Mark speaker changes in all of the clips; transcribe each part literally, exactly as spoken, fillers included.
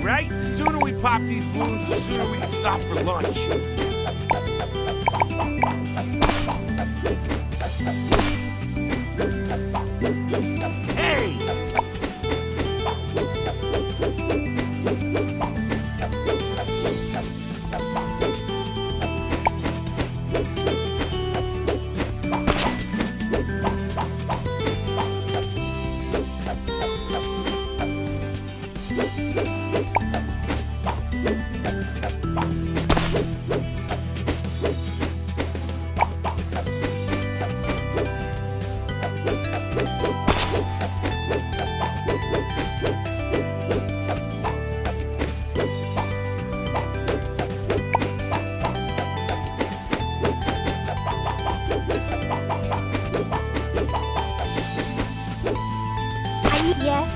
Speaker 1: right? The sooner we pop these balloons, the sooner we can stop for lunch. Hey!
Speaker 2: Yes.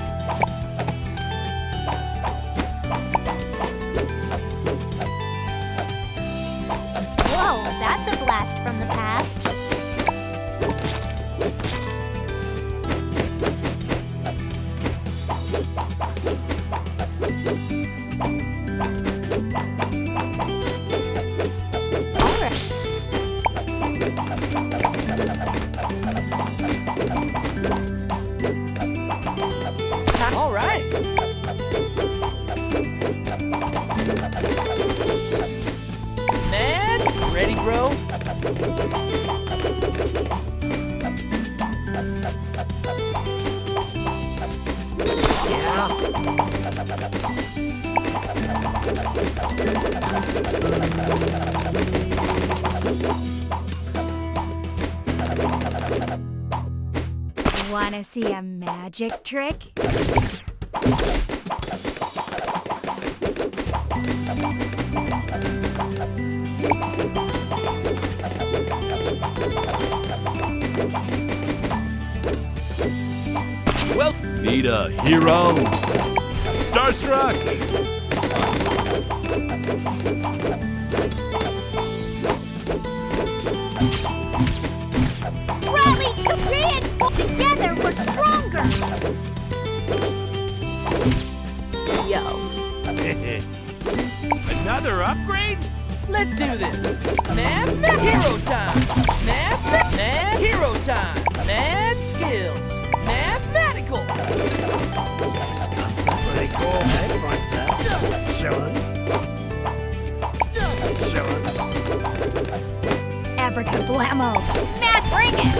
Speaker 2: Whoa, that's a blast from the past.
Speaker 3: All right. Ned's ready, bro.
Speaker 2: Wanna see a magic trick?
Speaker 1: Well, need a hero? Starstruck!
Speaker 2: Rally to reinforce! Together we're stronger! Yo.
Speaker 1: Another upgrade?
Speaker 3: Let's do this. Math, math, hero time. Math, math, math, hero time. Math skills. Mathematical.
Speaker 4: Pretty cool. Hey, princess. Just chillin'. Just chillin'.
Speaker 2: Abracadablammo! Matt, bring it!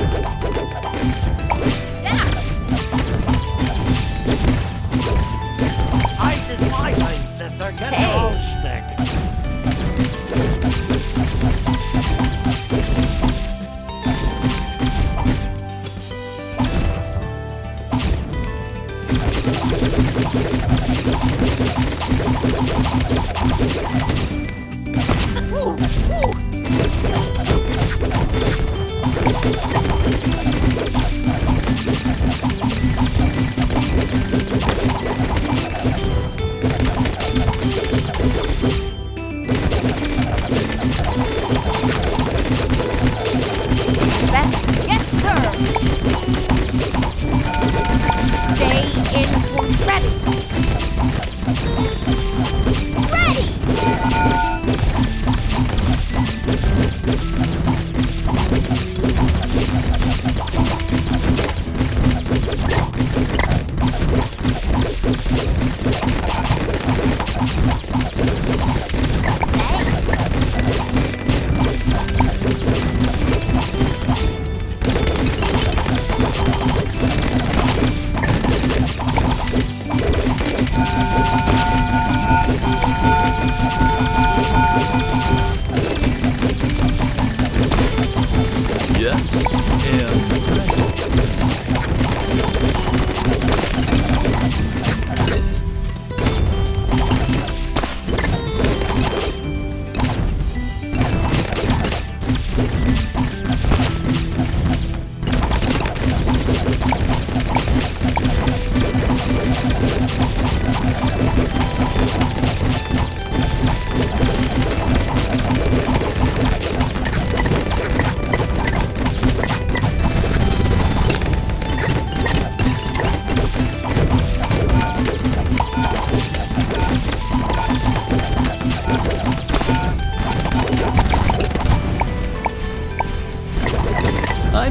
Speaker 2: Yeah.
Speaker 4: Ice is my thing, sister. Get
Speaker 2: Hey.
Speaker 4: your own stick.
Speaker 3: Woo, woo.
Speaker 2: Best. Yes, sir! Stay in for ready! Ready!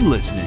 Speaker 1: I'm listening.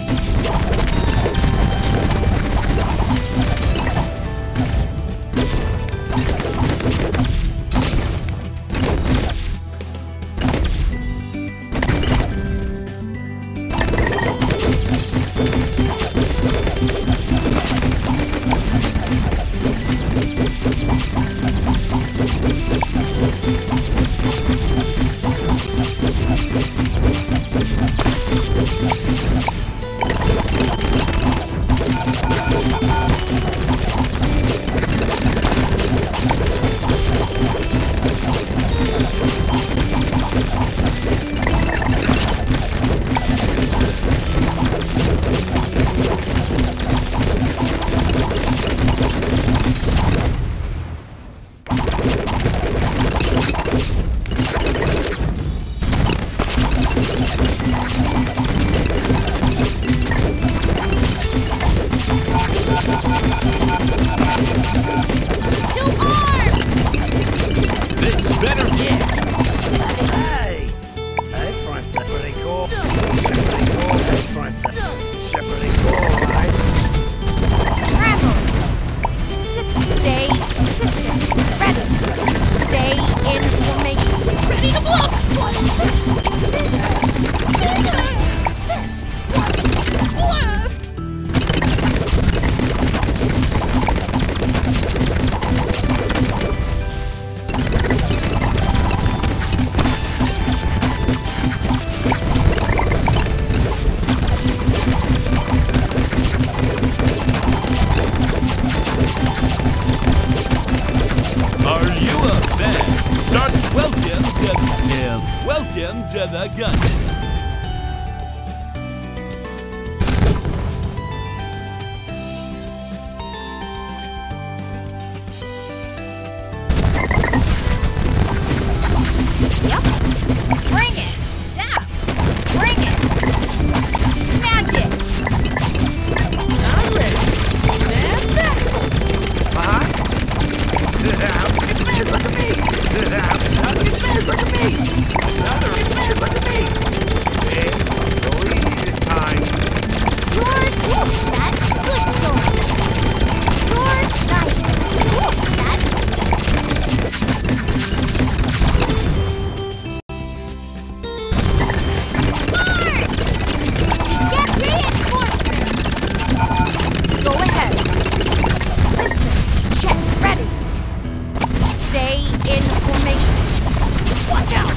Speaker 1: Welcome to the gun.
Speaker 2: Yep. Bring it. Zap. Bring it. Magic.
Speaker 3: I'm ready. Magic.
Speaker 1: Uh-huh. Look at me! Look at me! Another look at me! Hey, Chloe, it's time.
Speaker 2: Yours. That's good choice. Yours. Nice. That's Get reinforcements! Go ahead. Systems, check, ready. Stay in formation. Watch out!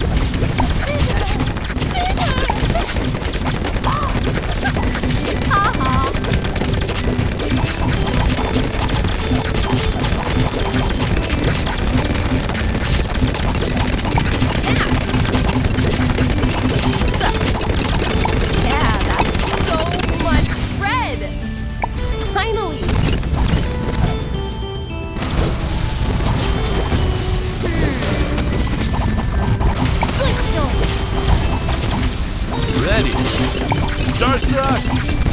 Speaker 2: Ha-ha. Yeah, that's so much red! Finally! Good choice!
Speaker 1: Ready. Starstruck!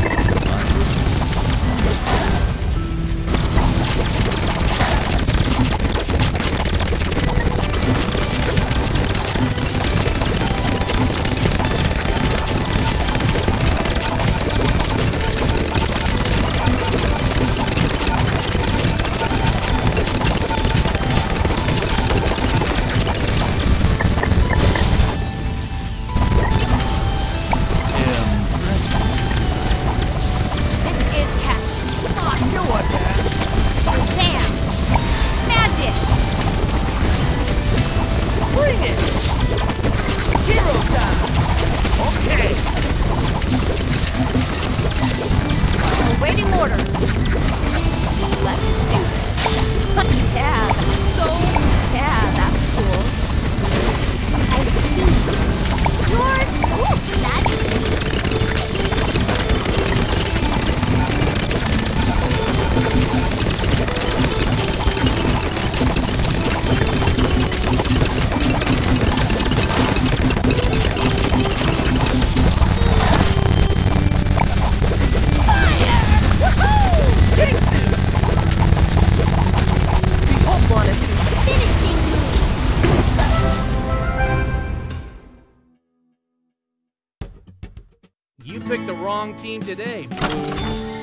Speaker 2: This is Casper. I know what that. Sam. Magic.
Speaker 3: Bring it. Hero time.
Speaker 1: Okay.
Speaker 2: Awaiting orders. Let's do this. Yeah, that's so. Yeah, that's cool. I see. Yours. Ooh, that's. Fire! Woohoo!
Speaker 3: Kingston. Behold picked the wrong team today, Bloons.